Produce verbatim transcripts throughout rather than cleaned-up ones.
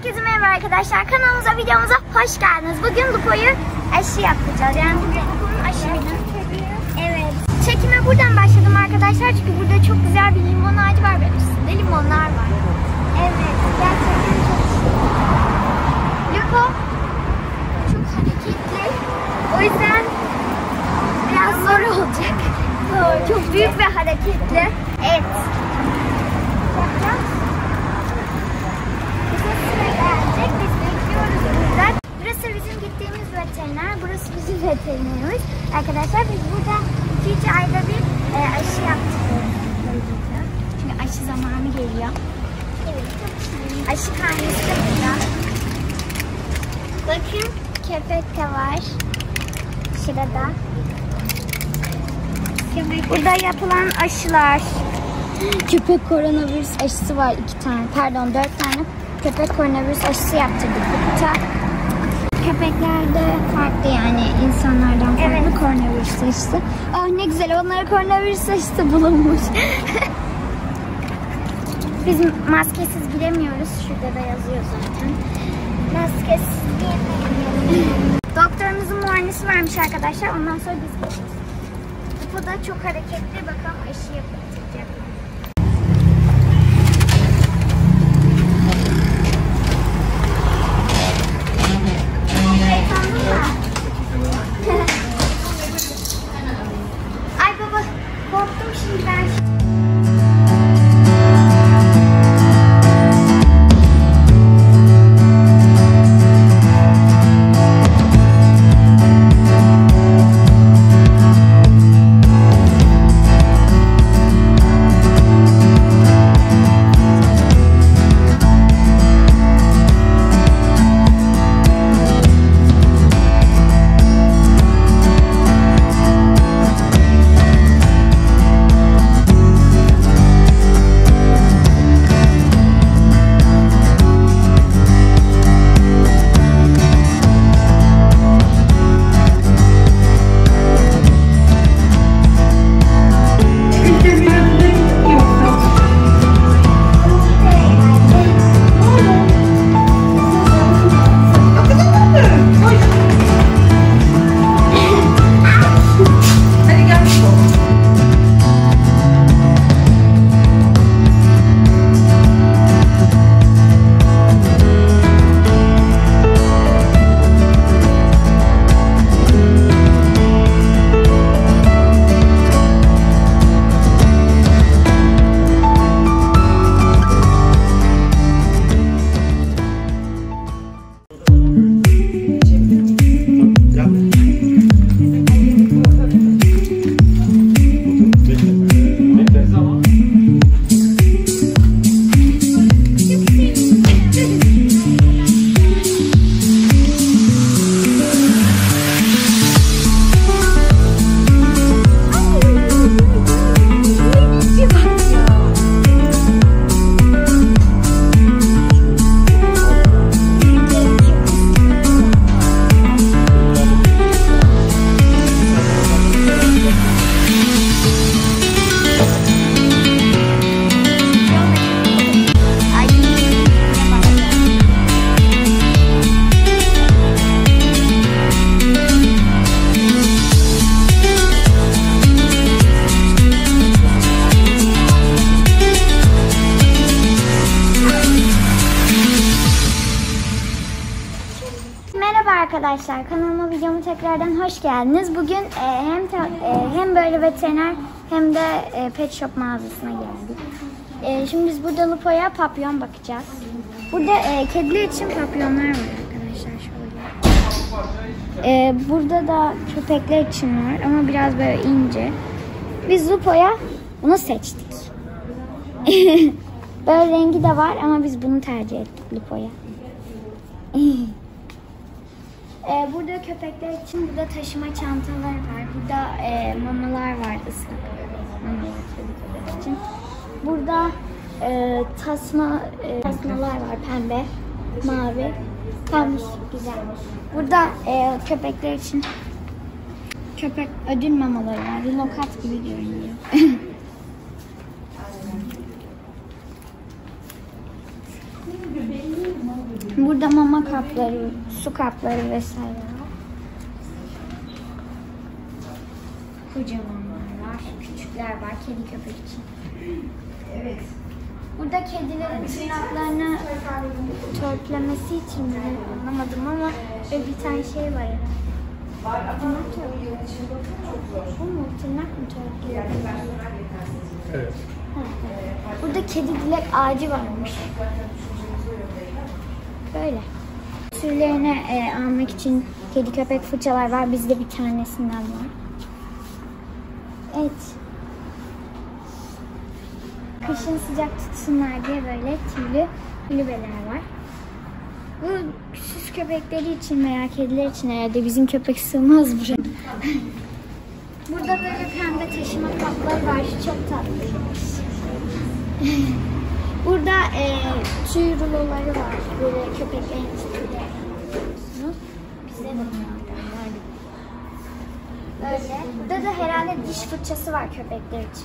Herkese merhaba arkadaşlar. Kanalımıza, videomuza hoş geldiniz. Bugün Lupo'yu aşı yapacağız. Yani bugün Lupo'nun aşı günü. Evet. Çekime buradan başladım arkadaşlar. Çünkü burada çok güzel bir limon ağacı var ve üstünde limonlar var. Evet. Gerçekten çok şık. Lupo çok hareketli. O yüzden biraz zor olacak. Çok büyük ve hareketli. Evet. Biz bekliyoruz o yüzden. Burası bizim gittiğimiz veteriner. Burası bizim veterinerimiz. Arkadaşlar biz burada iki üç ayda bir e, aşı yaptırıyoruz. Çünkü aşı zamanı geliyor. Evet, çok güzel. Aşı karnesi de burada. Bakın köpek de var. Şurada. Burada yapılan aşılar. Köpek koronavirüs aşısı var iki tane. Pardon dört tane. Köpek koronavirüs aşısı yaptırdık burada. Köpekler de farklı yani insanlardan farklı, evet. Koronavirüs aşısı. Oh ne güzel, onlara koronavirüs aşısı bulunmuş. Biz maskesiz giremiyoruz. Şurada da yazıyor zaten. Maskesiz giremiyoruz. Doktorumuzun muayenesi varmış arkadaşlar. Ondan sonra biz gideceğiz. Bu da çok hareketli. Bakalım aşı yapacak. Ay baba, korktum şimdi ben. Arkadaşlar kanalıma, videomu tekrardan hoş geldiniz. Bugün e, hem e, hem böyle veteriner hem de e, pet shop mağazasına geldik. E, şimdi biz burada Lupo'ya papyon bakacağız. Burada e, kediler için papyonlar var arkadaşlar şöyle. E, burada da köpekler için var ama biraz böyle ince. Biz Lupo'ya bunu seçtik. Böyle rengi de var ama biz bunu tercih ettik Lupo'ya. Ee, burada köpekler için burada taşıma çantaları var. Burada e, mamalar var, ıslak mamalar köpekler için. Burada e, tasma e, tasmalar var, pembe, mavi, pembe, güzelmiş. Burada e, köpekler için köpek ödül mamaları var. Lokat gibi görünüyor. Burada mama kapları, su kapları vesaire var. Kocamanlar var, küçükler var, kedi köpek için. Evet. Burada kedilerin tırnaklarını törpülemesi için mi anlamadım ama böyle bir tane şey var herhalde. Tırnak törpülüyor. Bu mu? Tırnak mı törpülüyor? Evet. Burada kedi dilek ağacı varmış. Böyle. Türlerine e, almak için kedi köpek fırçalar var. Bizde bir tanesinden var. Evet. Kışın sıcak tutsunlar diye böyle tüylü kulübeler var. Bu süs köpekleri için veya kediler için herhalde, bizim köpek sığmaz buraya. Burada böyle pembe taşıma kapları var. Çok tatlıymış. Burada e, tüy ruloları var. Böyle köpeklerin tüyleri. Bizde de bunlardan var. Böyle. Burada da herhalde diş fırçası var köpekler için.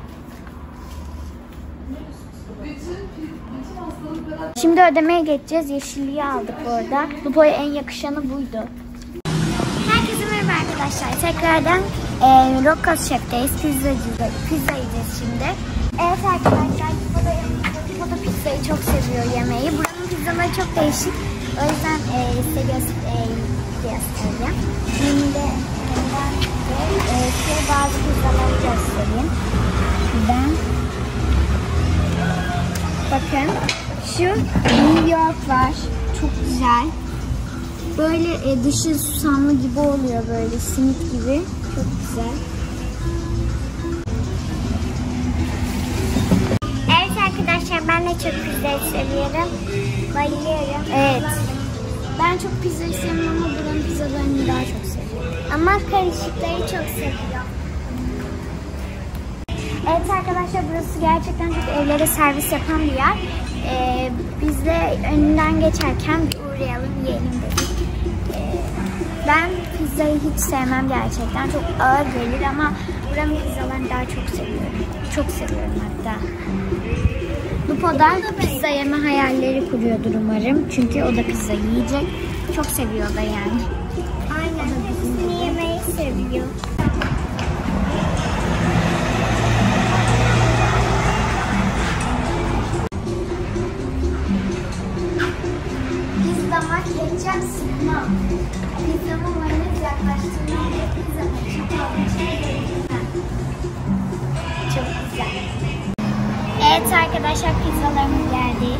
Şimdi ödemeye geçeceğiz. Yeşilliği aldık orada. Lupo'ya en yakışanı buydu. Herkese merhaba arkadaşlar. Tekrardan e, Rocco's Chef'teyiz. Pizzacıda, pizza yiyeceğiz şimdi. Evet arkadaşlar, Lupo da pizzayı çok seviyor yemeği. Buranın pizzaları çok değişik. O yüzden e, size göster, e, göstereceğim. Şimdi ben e, size bazı pizzaları göstereyim. Ben bakın, şu New York var. Çok güzel. Böyle e, dışı susamlı gibi oluyor, böyle simit gibi. Çok güzel. Evet arkadaşlar, ben de çok pizza seviyorum. Bayılıyorum. Evet. Ben çok pizza sevmiyorum ama buranın pizzalarını daha çok seviyorum. Ama karışıkları çok seviyorum. Evet arkadaşlar, burası gerçekten çok evlere servis yapan bir yer. Ee, biz de önünden geçerken bir uğrayalım, yiyelim dedik. Ee, ben pizzayı hiç sevmem gerçekten. Çok ağır gelir ama buranın pizzalarını daha çok seviyorum. Çok seviyorum hatta. Lupo da pizza yeme hayalleri kuruyordur umarım. Çünkü o da pizza yiyecek. Çok seviyor da yani. Aynen. Hepsini yemeyi seviyor. Pizzama ketçap sıkmam. Pizzamı mayonez yaklaştırmam ve pizzamı çıkmam. Çok güzel. Evet arkadaşlar, pizzalarımız geldi.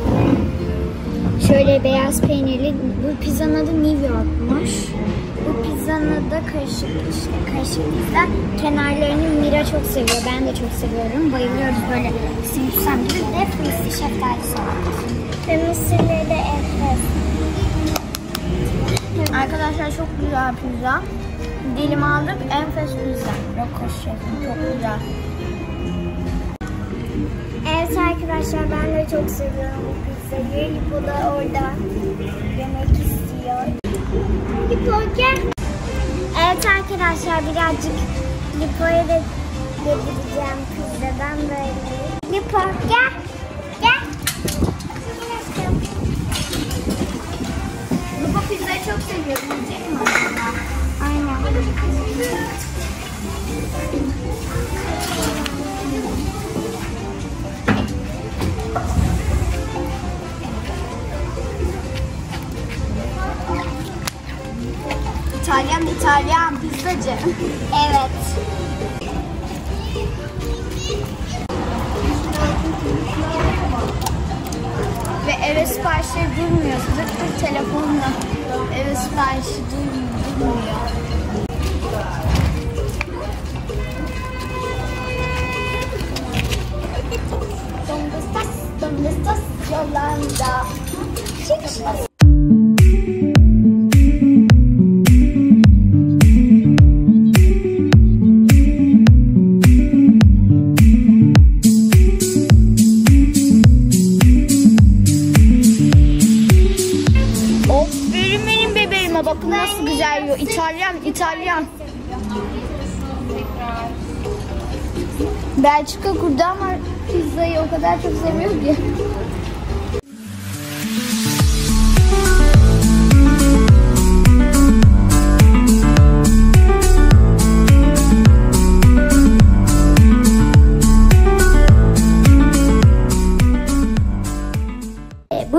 Şöyle beyaz peynirli. Bu pizzanın adı New York'muş. Bu pizzanın adı karışık, işte karışık pizza. Kenarlarını Mira çok seviyor. Ben de çok seviyorum. Bayılıyoruz böyle simsam gibi. Bir de fıstık şeftalisi var. Ve mısırları da enfes. Arkadaşlar çok güzel pizza. Dilim aldık. Enfes pizza. Rocco's Chef'in çok güzel. Evet arkadaşlar, ben de çok seviyorum bu pizzayı. Lipo da orada yemek istiyor. Lipo gel. Evet arkadaşlar, birazcık Lipo'ya da yedireceğim pizzadan böyle. Lipo gel. Gel. Lipo pizzayı çok seviyor. Yiyecek mi? Aynen. İtalyan, İtalyan pizzacı. Evet. Ve eve siparişleri durmuyor. Zırt telefonla eve siparişi durmuyor. Donde estás? Donde estás? Yolanda. Çık çık. Bakın nasıl güzel yiyor. İtalyan, İtalyan. Belçika kurdu ama pizzayı o kadar çok seviyor ki.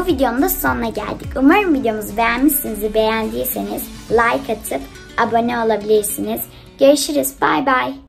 videonun da sonuna geldik. Umarım videomuzu beğenmişsinizdir. Beğendiyseniz like atıp abone olabilirsiniz. Görüşürüz. Bay bay.